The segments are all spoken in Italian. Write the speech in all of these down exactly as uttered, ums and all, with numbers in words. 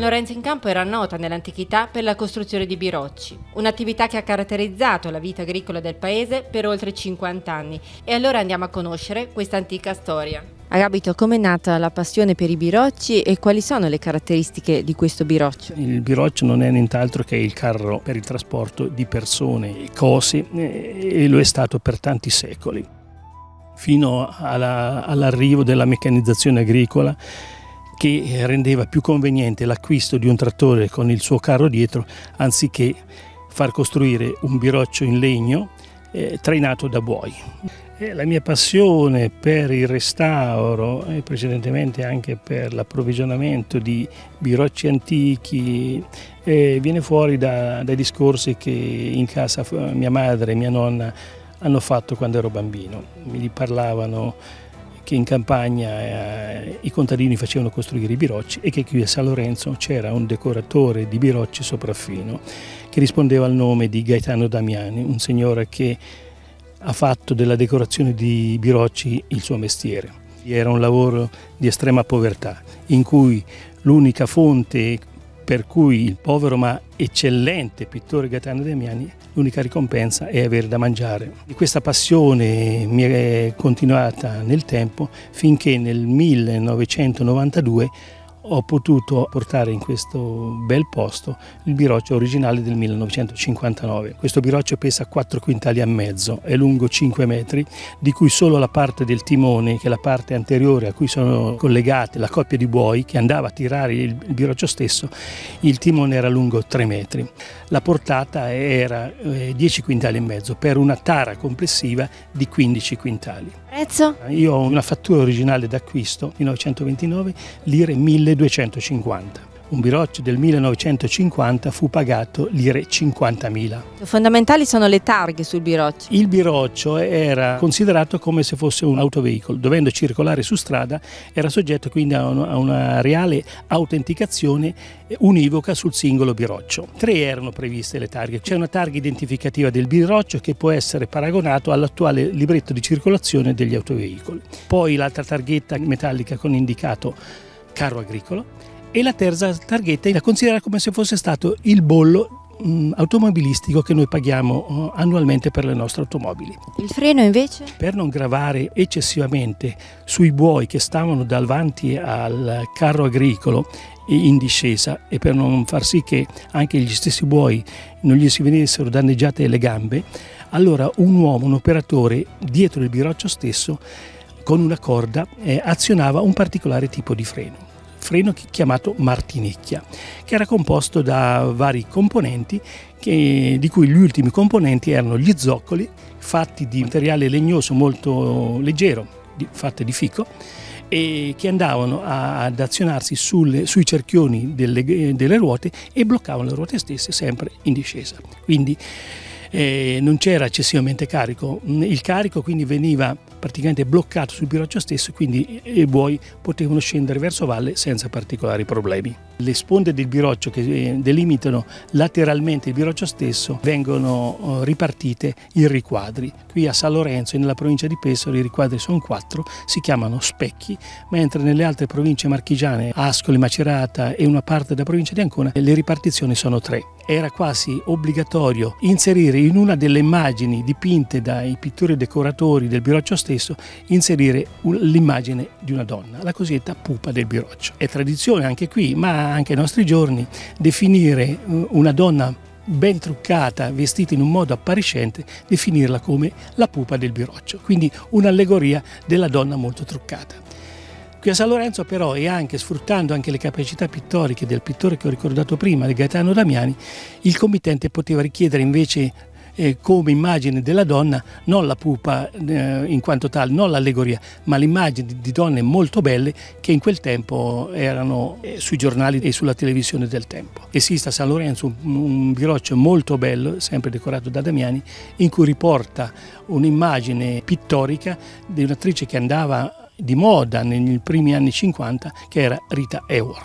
San Lorenzo in Campo era nota nell'antichità per la costruzione di birocci, un'attività che ha caratterizzato la vita agricola del paese per oltre cinquanta anni. E allora andiamo a conoscere questa antica storia. Agapito, com'è nata la passione per i birocci e quali sono le caratteristiche di questo biroccio? Il biroccio non è nient'altro che il carro per il trasporto di persone e cose e lo è stato per tanti secoli, fino alla, all'arrivo della meccanizzazione agricola, che rendeva più conveniente l'acquisto di un trattore con il suo carro dietro anziché far costruire un biroccio in legno eh, trainato da buoi. E la mia passione per il restauro e precedentemente anche per l'approvvigionamento di birocci antichi eh, viene fuori da, dai discorsi che in casa mia madre e mia nonna hanno fatto quando ero bambino. Mi parlavano che in campagna eh, i contadini facevano costruire i birocci e che qui a San Lorenzo c'era un decoratore di birocci sopraffino che rispondeva al nome di Gaetano Damiani, un signore che ha fatto della decorazione di birocci il suo mestiere. Era un lavoro di estrema povertà, in cui l'unica fonte per cui il povero ma eccellente pittore Gaetano Damiani, l'unica ricompensa è avere da mangiare. Di questa passione mi è continuata nel tempo finché nel millenovecentonovantadue ho potuto portare in questo bel posto il biroccio originale del millenovecentocinquantanove. Questo biroccio pesa quattro quintali e mezzo, è lungo cinque metri, di cui solo la parte del timone, che è la parte anteriore a cui sono collegate la coppia di buoi che andava a tirare il biroccio stesso, il timone era lungo tre metri. La portata era dieci quintali e mezzo per una tara complessiva di quindici quintali. Prezzo? Io ho una fattura originale d'acquisto, millenovecentoventinove, lire milleduecentocinquanta. Un biroccio del millenovecentocinquanta fu pagato lire cinquantamila. Fondamentali sono le targhe sul biroccio. Il biroccio era considerato come se fosse un autoveicolo, dovendo circolare su strada era soggetto quindi a una, a una reale autenticazione univoca sul singolo biroccio. Tre erano previste le targhe. C'è una targa identificativa del biroccio che può essere paragonato all'attuale libretto di circolazione degli autoveicoli. Poi l'altra targhetta metallica con indicato carro agricolo. E la terza targhetta è da considerare come se fosse stato il bollo mh, automobilistico che noi paghiamo uh, annualmente per le nostre automobili. Il freno invece? Per non gravare eccessivamente sui buoi che stavano davanti al carro agricolo in discesa e per non far sì che anche gli stessi buoi non gli si venissero danneggiate le gambe, allora un uomo, un operatore dietro il biroccio stesso con una corda eh, azionava un particolare tipo di freno. Freno chiamato martinecchia, che era composto da vari componenti, che, di cui gli ultimi componenti erano gli zoccoli fatti di materiale legnoso molto leggero, di, fatte di fico, e che andavano a, ad azionarsi sulle, sui cerchioni delle, delle ruote e bloccavano le ruote stesse sempre in discesa. Quindi eh, non c'era eccessivamente carico, il carico quindi veniva praticamente bloccato sul biroccio stesso, quindi i buoi potevano scendere verso valle senza particolari problemi. Le sponde del biroccio che delimitano lateralmente il biroccio stesso vengono ripartite in riquadri. Qui a San Lorenzo e nella provincia di Pesaro i riquadri sono quattro, si chiamano specchi, mentre nelle altre province marchigiane, Ascoli, Macerata e una parte della provincia di Ancona, le ripartizioni sono tre. Era quasi obbligatorio inserire in una delle immagini dipinte dai pittori e decoratori del biroccio stesso, inserire l'immagine di una donna, la cosiddetta pupa del biroccio. È tradizione anche qui, ma anche ai nostri giorni, definire una donna ben truccata, vestita in un modo appariscente, definirla come la pupa del biroccio, quindi un'allegoria della donna molto truccata. Qui a San Lorenzo però, e anche sfruttando anche le capacità pittoriche del pittore che ho ricordato prima, di Gaetano Damiani, il committente poteva richiedere invece eh, come immagine della donna non la pupa eh, in quanto tale, non l'allegoria, ma l'immagine di, di donne molto belle che in quel tempo erano eh, sui giornali e sulla televisione del tempo. Esiste a San Lorenzo un, un biroccio molto bello, sempre decorato da Damiani, in cui riporta un'immagine pittorica di un'attrice che andava di moda negli primi anni cinquanta, che era Rita Hayworth,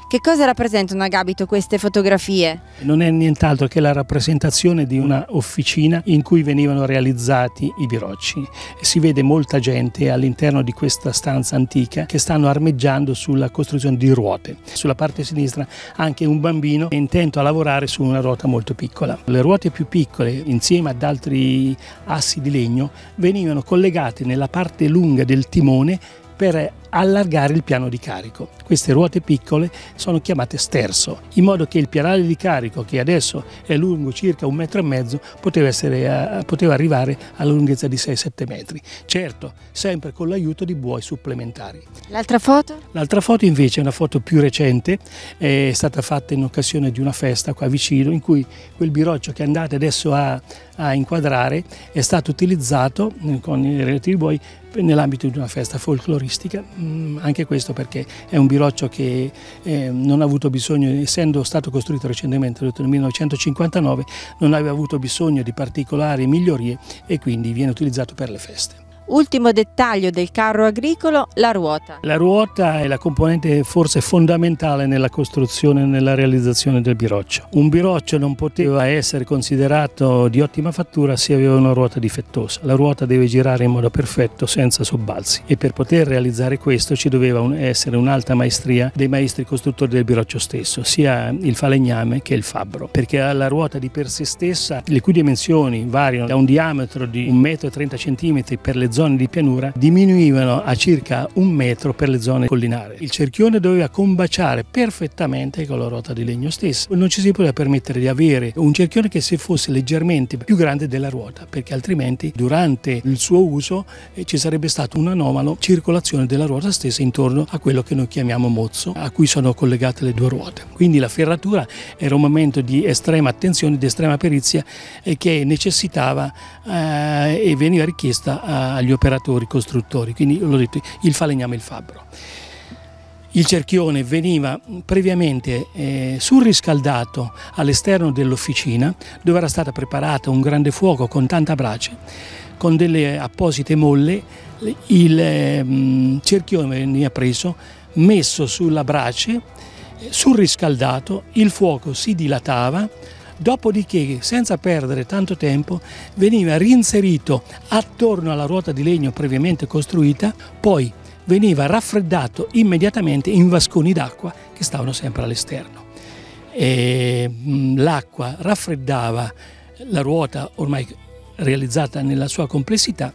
Che cosa rappresentano, Agapito, queste fotografie? Non è nient'altro che la rappresentazione di una officina in cui venivano realizzati i birocci. Si vede molta gente all'interno di questa stanza antica che stanno armeggiando sulla costruzione di ruote. Sulla parte sinistra anche un bambino è intento a lavorare su una ruota molto piccola. Le ruote più piccole, insieme ad altri assi di legno, venivano collegate nella parte lunga del timone per allargare il piano di carico. Queste ruote piccole sono chiamate sterzo, in modo che il pianale di carico, che adesso è lungo circa un metro e mezzo, poteva, essere, poteva arrivare alla lunghezza di sei sette metri. Certo, sempre con l'aiuto di buoi supplementari. L'altra foto? L'altra foto invece è una foto più recente, è stata fatta in occasione di una festa qua vicino, in cui quel biroccio che andate adesso a, a inquadrare è stato utilizzato con i relativi buoi nell'ambito di una festa folcloristica, anche questo perché è un biroccio che eh, non ha avuto bisogno, essendo stato costruito recentemente nel millenovecentocinquantanove, non aveva avuto bisogno di particolari migliorie e quindi viene utilizzato per le feste. Ultimo dettaglio del carro agricolo, la ruota. La ruota è la componente forse fondamentale nella costruzione e nella realizzazione del biroccio. Un biroccio non poteva essere considerato di ottima fattura se aveva una ruota difettosa. La ruota deve girare in modo perfetto senza sobbalzi e per poter realizzare questo ci doveva essere un'alta maestria dei maestri costruttori del biroccio stesso, sia il falegname che il fabbro, perché la ruota di per sé stessa, le cui dimensioni variano da un diametro di un metro e trenta centimetri per le zone di pianura, diminuivano a circa un metro per le zone collinari. Il cerchione doveva combaciare perfettamente con la ruota di legno stessa. Non ci si poteva permettere di avere un cerchione che se fosse leggermente più grande della ruota, perché altrimenti durante il suo uso eh, ci sarebbe stata un'anomala circolazione della ruota stessa intorno a quello che noi chiamiamo mozzo, a cui sono collegate le due ruote. Quindi la ferratura era un momento di estrema attenzione, di estrema perizia eh, che necessitava eh, e veniva richiesta agli operatori costruttori, quindi l'ho detto, il falegname e il fabbro. Il cerchione veniva previamente eh, surriscaldato all'esterno dell'officina, dove era stata preparata un grande fuoco con tanta brace, con delle apposite molle. Il eh, cerchione veniva preso, messo sulla brace, surriscaldato, il fuoco si dilatava. Dopodiché, senza perdere tanto tempo, veniva reinserito attorno alla ruota di legno previamente costruita, poi veniva raffreddato immediatamente in vasconi d'acqua che stavano sempre all'esterno. L'acqua raffreddava la ruota ormai realizzata nella sua complessità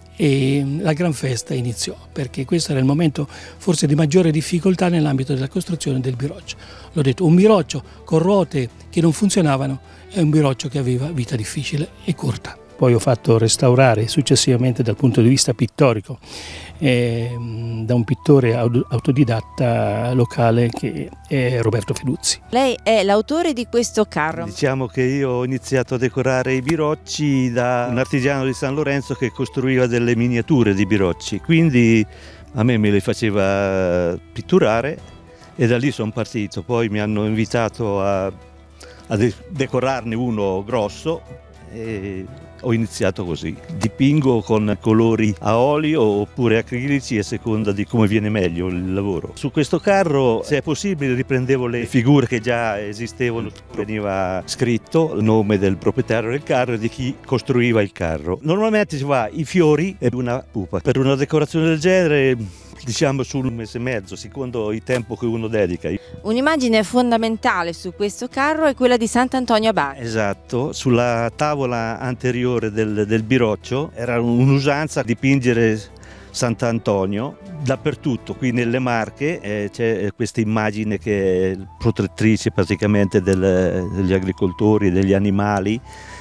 e la gran festa iniziò, perché questo era il momento forse di maggiore difficoltà nell'ambito della costruzione del biroccio. L'ho detto, un biroccio con ruote che non funzionavano è un biroccio che aveva vita difficile e corta. Poi ho fatto restaurare successivamente dal punto di vista pittorico eh, da un pittore autodidatta locale che è Roberto Feduzzi. Lei è l'autore di questo carro. Diciamo che io ho iniziato a decorare i birocci da un artigiano di San Lorenzo che costruiva delle miniature di birocci, quindi a me me le faceva pitturare e da lì sono partito. Poi mi hanno invitato a, a de decorarne uno grosso e ho iniziato così. Dipingo con colori a olio oppure acrilici a seconda di come viene meglio il lavoro. Su questo carro, se è possibile, riprendevo le figure che già esistevano. Veniva scritto il nome del proprietario del carro e di chi costruiva il carro. Normalmente si fa i fiori e una pupa. Per una decorazione del genere, diciamo su un mese e mezzo, secondo il tempo che uno dedica. Un'immagine fondamentale su questo carro è quella di Sant'Antonio Abate. Esatto, sulla tavola anteriore del, del biroccio era un'usanza dipingere Sant'Antonio dappertutto. Qui nelle Marche eh, c'è questa immagine che è protettrice praticamente del, degli agricoltori, degli animali,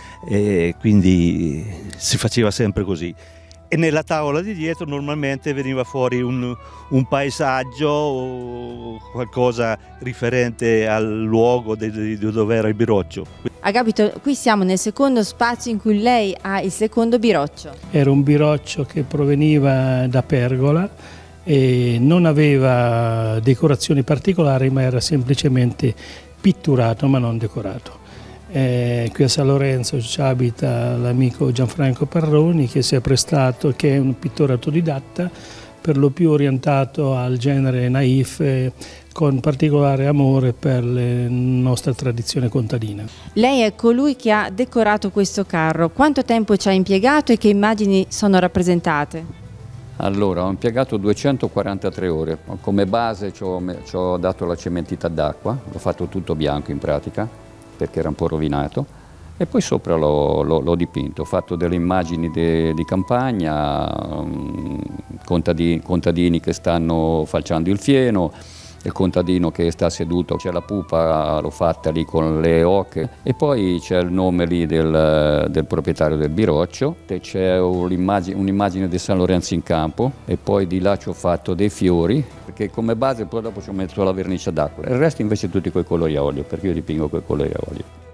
e quindi si faceva sempre così. E nella tavola di dietro normalmente veniva fuori un, un paesaggio o qualcosa riferente al luogo di dove era il biroccio. Agapito, qui siamo nel secondo spazio in cui lei ha il secondo biroccio. Era un biroccio che proveniva da Pergola e non aveva decorazioni particolari, ma era semplicemente pitturato ma non decorato. Eh, qui a San Lorenzo ci abita l'amico Gianfranco Parroni, che si è prestato, che è un pittore autodidatta, per lo più orientato al genere naif, eh, con particolare amore per la nostra tradizione contadina. Lei è colui che ha decorato questo carro. Quanto tempo ci ha impiegato e che immagini sono rappresentate? Allora, ho impiegato duecentoquarantatré ore. Come base ci ho, ci ho dato la cementita d'acqua, l'ho fatto tutto bianco in pratica, perché era un po' rovinato, e poi sopra l'ho dipinto. Ho fatto delle immagini de, di campagna, um, contadini, contadini che stanno falciando il fieno, il contadino che sta seduto, c'è la pupa, l'ho fatta lì con le oche, e poi c'è il nome lì del, del proprietario del biroccio, c'è un'immagine, un'immagine di San Lorenzo in campo, e poi di là ci ho fatto dei fiori, perché come base poi dopo ci ho messo la vernice d'acqua. Il resto invece tutti quei colori a olio, perché io dipingo quei colori a olio.